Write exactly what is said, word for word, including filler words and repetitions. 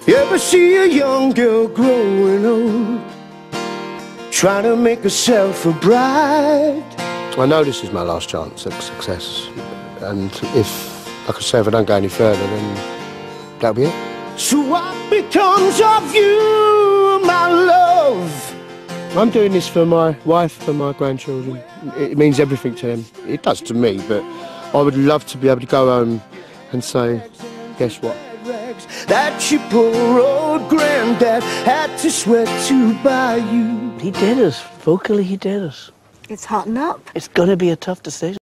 You ever see a young girl growing old, trying to make herself a bride? I know this is my last chance at success, and if, like I say, if I don't go any further, then that'll be it. So what becomes of you, my love? I'm doing this for my wife, for my grandchildren. It means everything to them. It does to me, but I would love to be able to go home and say, guess what? That your poor old granddad had to sweat to buy you. He did it. Vocally, he did it. It's hotting up. It's going to be a tough decision.